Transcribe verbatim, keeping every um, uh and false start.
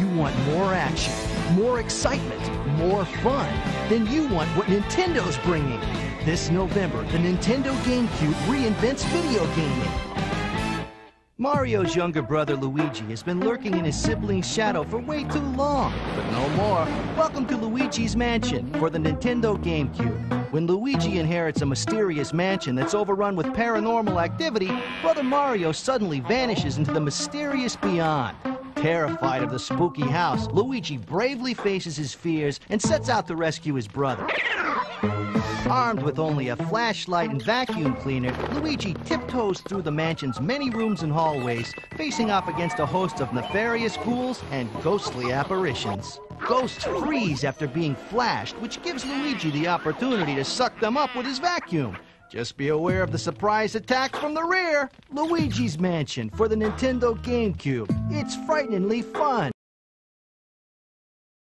you want more action, more excitement, more fun, then you want what Nintendo's bringing. This November, the Nintendo GameCube reinvents video gaming. Mario's younger brother Luigi has been lurking in his sibling's shadow for way too long, but no more. Welcome to Luigi's Mansion for the Nintendo GameCube. When Luigi inherits a mysterious mansion that's overrun with paranormal activity, Brother Mario suddenly vanishes into the mysterious beyond. Terrified of the spooky house, Luigi bravely faces his fears and sets out to rescue his brother. Armed with only a flashlight and vacuum cleaner, Luigi tiptoes through the mansion's many rooms and hallways, facing off against a host of nefarious ghouls and ghostly apparitions. Ghosts freeze after being flashed, which gives Luigi the opportunity to suck them up with his vacuum. Just be aware of the surprise attack from the rear. Luigi's Mansion for the Nintendo GameCube. It's frighteningly fun.